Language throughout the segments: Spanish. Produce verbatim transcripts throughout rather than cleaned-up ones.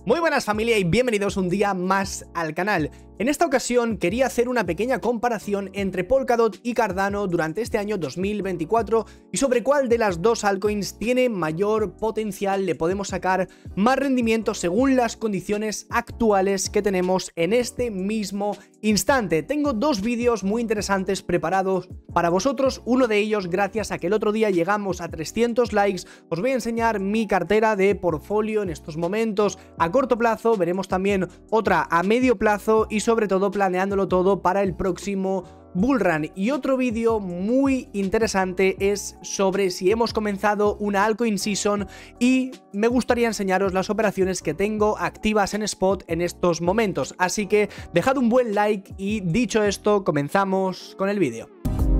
Muy buenas familia y bienvenidos un día más al canal. En esta ocasión quería hacer una pequeña comparación entre Polkadot y Cardano durante este año dos mil veinticuatro y sobre cuál de las dos altcoins tiene mayor potencial, le podemos sacar más rendimiento según las condiciones actuales que tenemos en este mismo instante. Tengo dos vídeos muy interesantes preparados para vosotros, uno de ellos gracias a que el otro día llegamos a trescientos likes, os voy a enseñar mi cartera de portfolio en estos momentos a corto plazo, veremos también otra a medio plazo y sobre todo planeándolo todo para el próximo bullrun. Y otro vídeo muy interesante es sobre si hemos comenzado una altcoin season y me gustaría enseñaros las operaciones que tengo activas en spot en estos momentos, así que dejad un buen like y dicho esto comenzamos con el vídeo.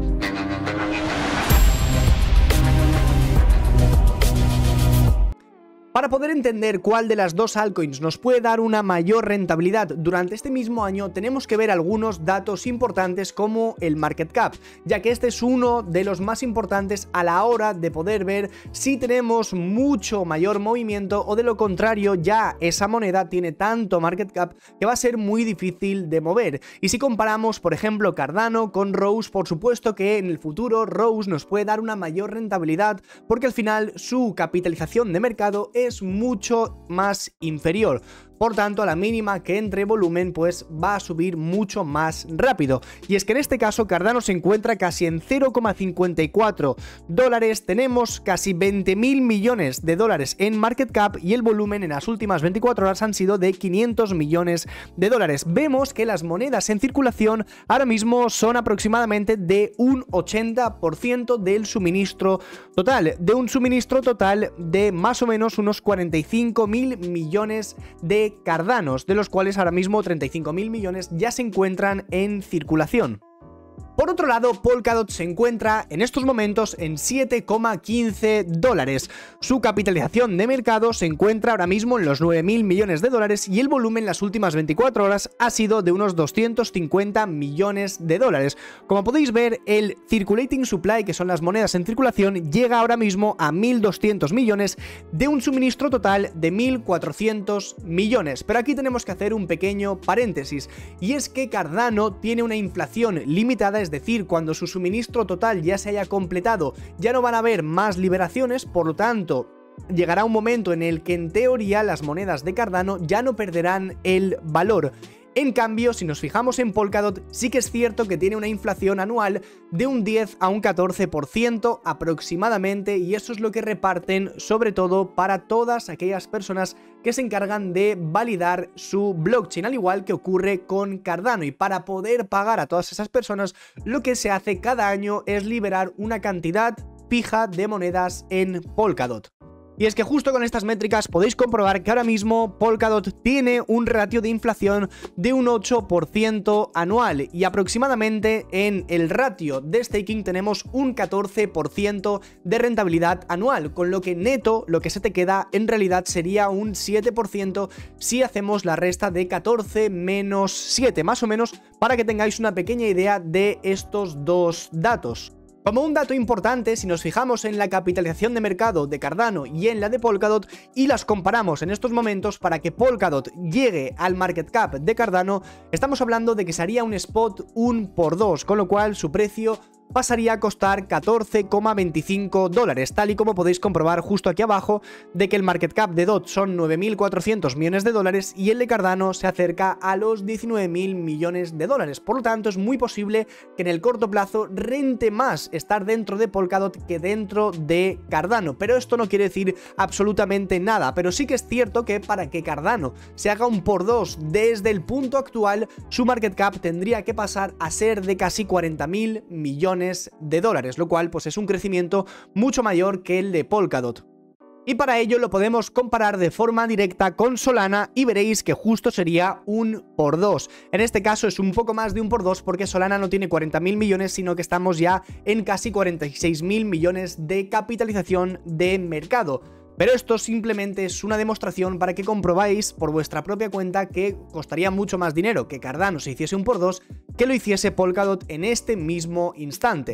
Para poder entender cuál de las dos altcoins nos puede dar una mayor rentabilidad durante este mismo año, tenemos que ver algunos datos importantes como el market cap, ya que este es uno de los más importantes a la hora de poder ver si tenemos mucho mayor movimiento o de lo contrario ya esa moneda tiene tanto market cap que va a ser muy difícil de mover. Y si comparamos por ejemplo Cardano con Rose, por supuesto que en el futuro Rose nos puede dar una mayor rentabilidad porque al final su capitalización de mercado es es mucho más inferior. Por tanto, a la mínima que entre volumen, pues va a subir mucho más rápido. Y es que en este caso Cardano se encuentra casi en cero coma cincuenta y cuatro dólares, tenemos casi veinte mil millones de dólares en market cap y el volumen en las últimas veinticuatro horas han sido de quinientos millones de dólares. Vemos que las monedas en circulación ahora mismo son aproximadamente de un ochenta por ciento del suministro total, de un suministro total de más o menos unos cuarenta y cinco mil millones de Cardanos, de los cuales ahora mismo treinta y cinco mil millones ya se encuentran en circulación. Por otro lado, Polkadot se encuentra en estos momentos en siete coma quince dólares. Su capitalización de mercado se encuentra ahora mismo en los nueve mil millones de dólares y el volumen en las últimas veinticuatro horas ha sido de unos doscientos cincuenta millones de dólares. Como podéis ver, el Circulating Supply, que son las monedas en circulación, llega ahora mismo a mil doscientos millones de un suministro total de mil cuatrocientos millones. Pero aquí tenemos que hacer un pequeño paréntesis, y es que Cardano tiene una inflación limitada, es decir, cuando su suministro total ya se haya completado, ya no van a haber más liberaciones, por lo tanto, llegará un momento en el que en teoría las monedas de Cardano ya no perderán el valor. En cambio, si nos fijamos en Polkadot, sí que es cierto que tiene una inflación anual de un diez a un catorce por ciento aproximadamente, y eso es lo que reparten sobre todo para todas aquellas personas que se encargan de validar su blockchain, al igual que ocurre con Cardano. Y para poder pagar a todas esas personas, lo que se hace cada año es liberar una cantidad fija de monedas en Polkadot. Y es que justo con estas métricas podéis comprobar que ahora mismo Polkadot tiene un ratio de inflación de un ocho por ciento anual y aproximadamente en el ratio de staking tenemos un catorce por ciento de rentabilidad anual, con lo que neto lo que se te queda en realidad sería un siete por ciento si hacemos la resta de catorce menos siete, más o menos, para que tengáis una pequeña idea de estos dos datos. Como un dato importante, si nos fijamos en la capitalización de mercado de Cardano y en la de Polkadot y las comparamos en estos momentos, para que Polkadot llegue al market cap de Cardano, estamos hablando de que sería un spot un por dos, con lo cual su precio pasaría a costar catorce coma veinticinco dólares, tal y como podéis comprobar justo aquí abajo, de que el market cap de D O T son nueve mil cuatrocientos millones de dólares y el de Cardano se acerca a los diecinueve mil millones de dólares. Por lo tanto, es muy posible que en el corto plazo rente más estar dentro de Polkadot que dentro de Cardano, pero esto no quiere decir absolutamente nada. Pero sí que es cierto que para que Cardano se haga un por dos desde el punto actual, su market cap tendría que pasar a ser de casi cuarenta mil millones de dólares, lo cual pues es un crecimiento mucho mayor que el de Polkadot. Y para ello lo podemos comparar de forma directa con Solana y veréis que justo sería un por dos. En este caso es un poco más de un por dos porque Solana no tiene cuarenta mil millones, sino que estamos ya en casi cuarenta y seis mil millones de capitalización de mercado. Pero esto simplemente es una demostración para que comprobáis por vuestra propia cuenta que costaría mucho más dinero que Cardano se hiciese un por dos que lo hiciese Polkadot en este mismo instante.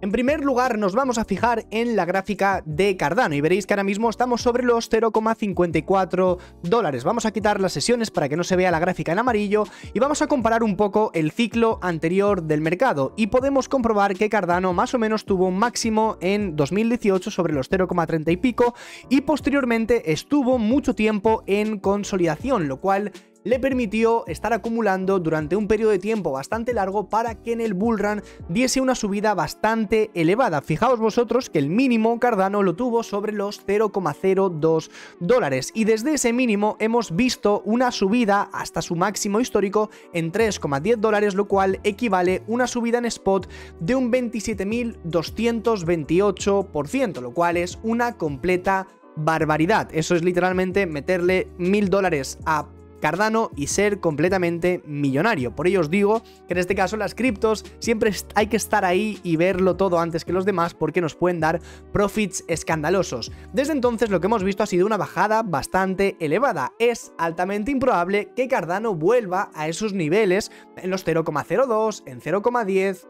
En primer lugar, nos vamos a fijar en la gráfica de Cardano y veréis que ahora mismo estamos sobre los cero coma cincuenta y cuatro dólares. Vamos a quitar las sesiones para que no se vea la gráfica en amarillo y vamos a comparar un poco el ciclo anterior del mercado y podemos comprobar que Cardano más o menos tuvo un máximo en dos mil dieciocho sobre los cero coma treinta y pico y posteriormente estuvo mucho tiempo en consolidación, lo cual le permitió estar acumulando durante un periodo de tiempo bastante largo para que en el bullrun diese una subida bastante elevada. Fijaos vosotros que el mínimo Cardano lo tuvo sobre los cero coma cero dos dólares y desde ese mínimo hemos visto una subida hasta su máximo histórico en tres coma diez dólares, lo cual equivale a una subida en spot de un veintisiete mil doscientos veintiocho por ciento, lo cual es una completa barbaridad. Eso es literalmente meterle mil dólares a Cardano y ser completamente millonario. Por ello os digo que en este caso las criptos siempre hay que estar ahí y verlo todo antes que los demás porque nos pueden dar profits escandalosos. Desde entonces lo que hemos visto ha sido una bajada bastante elevada. Es altamente improbable que Cardano vuelva a esos niveles en los cero coma cero dos, en cero coma diez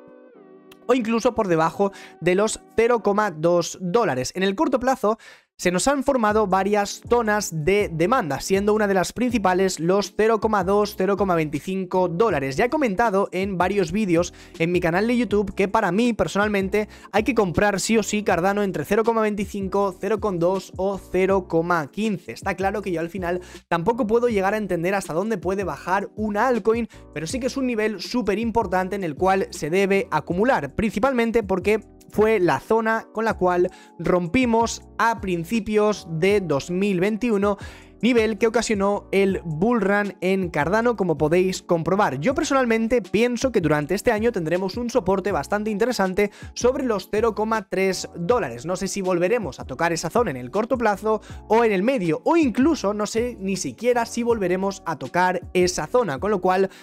o incluso por debajo de los cero coma dos dólares. En el corto plazo se nos han formado varias zonas de demanda, siendo una de las principales los cero coma dos, cero coma veinticinco dólares. Ya he comentado en varios vídeos en mi canal de YouTube que para mí personalmente hay que comprar sí o sí Cardano entre cero coma veinticinco, cero coma dos o cero coma quince. Está claro que yo al final tampoco puedo llegar a entender hasta dónde puede bajar una altcoin, pero sí que es un nivel súper importante en el cual se debe acumular, principalmente porque fue la zona con la cual rompimos a principios de dos mil veintiuno, nivel que ocasionó el bullrun en Cardano, como podéis comprobar. Yo personalmente pienso que durante este año tendremos un soporte bastante interesante sobre los cero coma tres dólares. No sé si volveremos a tocar esa zona en el corto plazo o en el medio, o incluso no sé ni siquiera si volveremos a tocar esa zona, con lo cual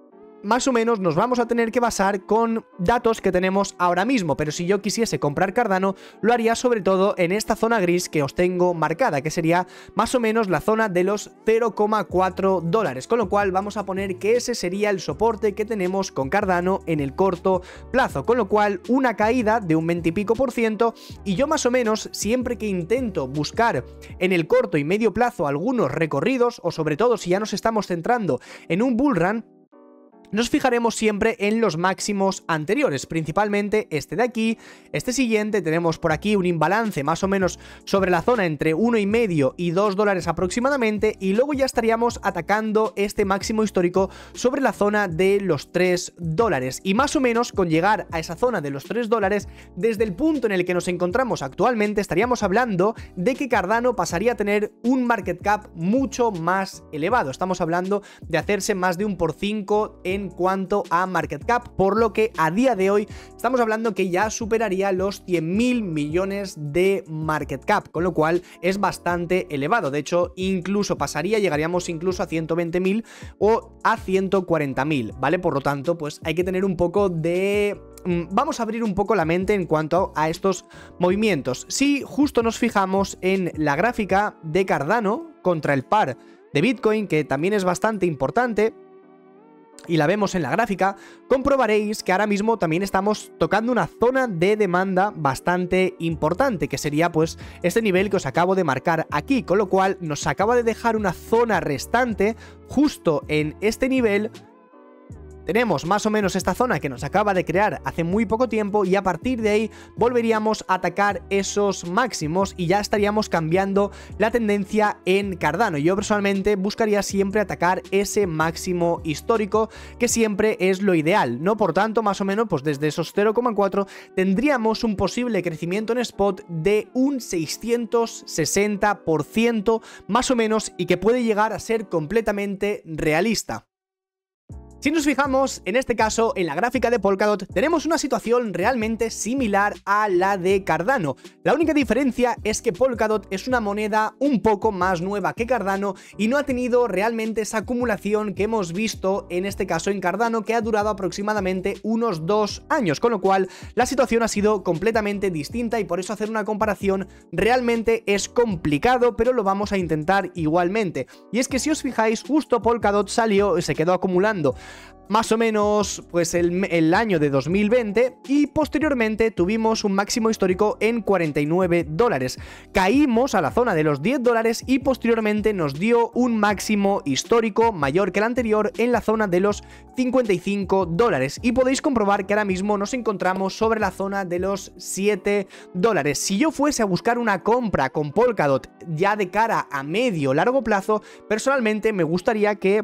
más o menos nos vamos a tener que basar con datos que tenemos ahora mismo, pero si yo quisiese comprar Cardano lo haría sobre todo en esta zona gris que os tengo marcada, que sería más o menos la zona de los cero coma cuatro dólares, con lo cual vamos a poner que ese sería el soporte que tenemos con Cardano en el corto plazo, con lo cual una caída de un veinte y pico por ciento, y yo más o menos siempre que intento buscar en el corto y medio plazo algunos recorridos, o sobre todo si ya nos estamos centrando en un bullrun, nos fijaremos siempre en los máximos anteriores, principalmente este de aquí, este siguiente. Tenemos por aquí un imbalance más o menos sobre la zona entre uno y medio y dos dólares aproximadamente, y luego ya estaríamos atacando este máximo histórico sobre la zona de los tres dólares, y más o menos con llegar a esa zona de los tres dólares, desde el punto en el que nos encontramos actualmente, estaríamos hablando de que Cardano pasaría a tener un market cap mucho más elevado. Estamos hablando de hacerse más de un por cinco en en cuanto a market cap, por lo que a día de hoy estamos hablando que ya superaría los cien mil millones de market cap, con lo cual es bastante elevado. De hecho, incluso pasaría, llegaríamos incluso a ciento veinte mil o a ciento cuarenta mil, ¿vale? Por lo tanto, pues hay que tener un poco de... Vamos a abrir un poco la mente en cuanto a estos movimientos. Si justo nos fijamos en la gráfica de Cardano contra el par de Bitcoin, que también es bastante importante, y la vemos en la gráfica, comprobaréis que ahora mismo también estamos tocando una zona de demanda bastante importante, que sería pues este nivel que os acabo de marcar aquí, con lo cual nos acaba de dejar una zona restante justo en este nivel. Tenemos más o menos esta zona que nos acaba de crear hace muy poco tiempo, y a partir de ahí volveríamos a atacar esos máximos y ya estaríamos cambiando la tendencia en Cardano. Yo personalmente buscaría siempre atacar ese máximo histórico, que siempre es lo ideal, ¿no? Por tanto, más o menos pues desde esos cero coma cuatro tendríamos un posible crecimiento en spot de un seiscientos sesenta por ciento más o menos, y que puede llegar a ser completamente realista. Si nos fijamos, en este caso, en la gráfica de Polkadot, tenemos una situación realmente similar a la de Cardano. La única diferencia es que Polkadot es una moneda un poco más nueva que Cardano y no ha tenido realmente esa acumulación que hemos visto en este caso en Cardano, que ha durado aproximadamente unos dos años, con lo cual la situación ha sido completamente distinta, y por eso hacer una comparación realmente es complicado, pero lo vamos a intentar igualmente. Y es que si os fijáis, justo Polkadot salió y se quedó acumulando más o menos pues el, el año de dos mil veinte y posteriormente tuvimos un máximo histórico en cuarenta y nueve dólares. Caímos a la zona de los diez dólares y posteriormente nos dio un máximo histórico mayor que el anterior en la zona de los cincuenta y cinco dólares y podéis comprobar que ahora mismo nos encontramos sobre la zona de los siete dólares. Si yo fuese a buscar una compra con Polkadot ya de cara a medio largo plazo, personalmente me gustaría que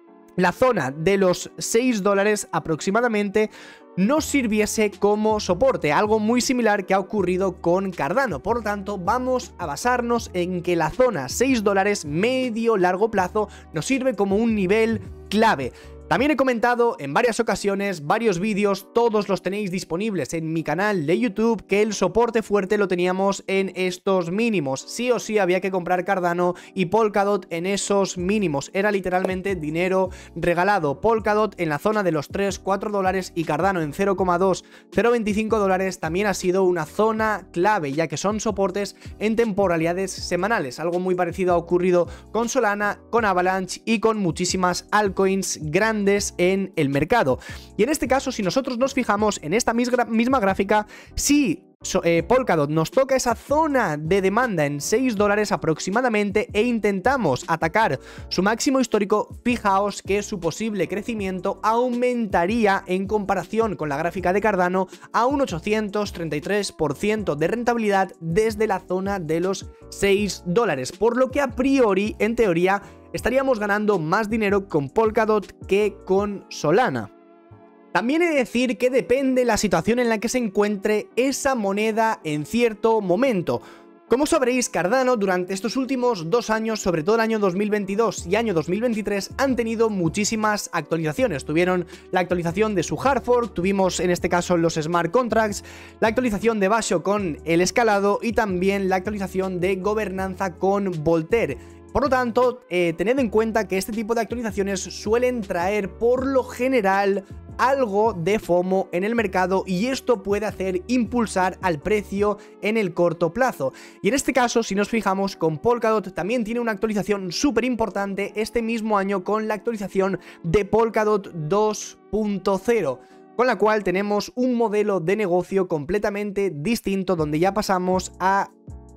la zona de los seis dólares aproximadamente nos sirviese como soporte, algo muy similar que ha ocurrido con Cardano. Por lo tanto, vamos a basarnos en que la zona seis dólares medio largo plazo nos sirve como un nivel clave. También he comentado en varias ocasiones, varios vídeos, todos los tenéis disponibles en mi canal de YouTube, que el soporte fuerte lo teníamos en estos mínimos. Sí o sí había que comprar Cardano y Polkadot en esos mínimos. Era literalmente dinero regalado. Polkadot en la zona de los tres cuatro dólares y Cardano en cero coma dos cero veinticinco dólares también ha sido una zona clave, ya que son soportes en temporalidades semanales. Algo muy parecido ha ocurrido con Solana, con Avalanche y con muchísimas altcoins grandes en el mercado. Y en este caso, si nosotros nos fijamos en esta misma gráfica, si So, eh, Polkadot nos toca esa zona de demanda en seis dólares aproximadamente e intentamos atacar su máximo histórico, fijaos que su posible crecimiento aumentaría en comparación con la gráfica de Cardano a un ochocientos treinta y tres por ciento de rentabilidad desde la zona de los seis dólares, por lo que a priori, en teoría, estaríamos ganando más dinero con Polkadot que con Solana. También he de decir que depende la situación en la que se encuentre esa moneda en cierto momento. Como sabréis, Cardano durante estos últimos dos años, sobre todo el año dos mil veintidós y año dos mil veintitrés, han tenido muchísimas actualizaciones. Tuvieron la actualización de su hard fork, tuvimos en este caso los smart contracts, la actualización de Basho con el escalado y también la actualización de gobernanza con Voltaire. Por lo tanto, eh, tened en cuenta que este tipo de actualizaciones suelen traer por lo general algo de FOMO en el mercado y esto puede hacer impulsar al precio en el corto plazo. Y en este caso, si nos fijamos, con Polkadot también tiene una actualización súper importante este mismo año con la actualización de Polkadot dos punto cero. Con la cual tenemos un modelo de negocio completamente distinto donde ya pasamos a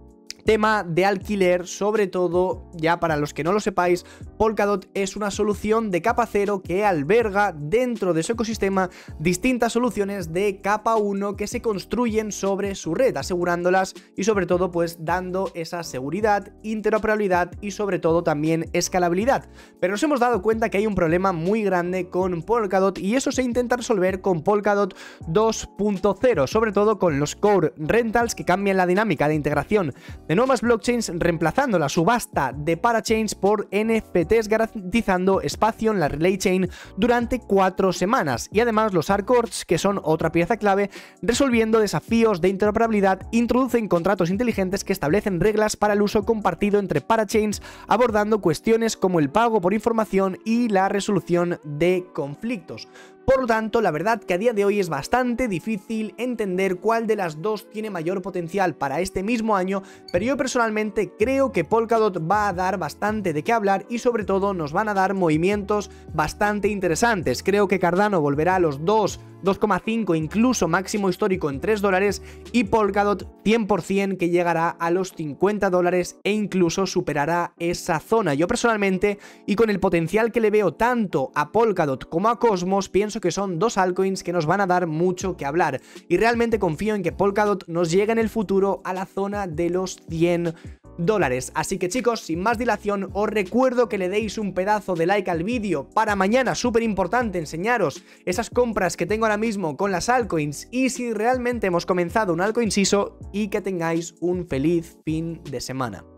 tema de alquiler. Sobre todo, ya para los que no lo sepáis, Polkadot es una solución de capa cero que alberga dentro de su ecosistema distintas soluciones de capa uno que se construyen sobre su red, asegurándolas y sobre todo pues dando esa seguridad, interoperabilidad y sobre todo también escalabilidad. Pero nos hemos dado cuenta que hay un problema muy grande con Polkadot y eso se intenta resolver con Polkadot dos punto cero, sobre todo con los core rentals que cambian la dinámica de integración de nuevas blockchains, reemplazando la subasta de parachains por N F Ts, garantizando espacio en la relay chain durante cuatro semanas, y además los hardcodes, que son otra pieza clave, resolviendo desafíos de interoperabilidad, introducen contratos inteligentes que establecen reglas para el uso compartido entre parachains, abordando cuestiones como el pago por información y la resolución de conflictos. Por lo tanto, la verdad que a día de hoy es bastante difícil entender cuál de las dos tiene mayor potencial para este mismo año, pero yo personalmente creo que Polkadot va a dar bastante de qué hablar y sobre todo nos van a dar movimientos bastante interesantes. Creo que Cardano volverá a los dos, dos coma cinco, incluso máximo histórico en tres dólares, y Polkadot cien por cien que llegará a los cincuenta dólares e incluso superará esa zona. Yo personalmente, y con el potencial que le veo tanto a Polkadot como a Cosmos, pienso que son dos altcoins que nos van a dar mucho que hablar y realmente confío en que Polkadot nos llegue en el futuro a la zona de los cien dólares. Así que chicos, sin más dilación, os recuerdo que le deis un pedazo de like al vídeo. Para mañana, súper importante, enseñaros esas compras que tengo ahora mismo con las altcoins y si realmente hemos comenzado un altcoin S I S O, y que tengáis un feliz fin de semana.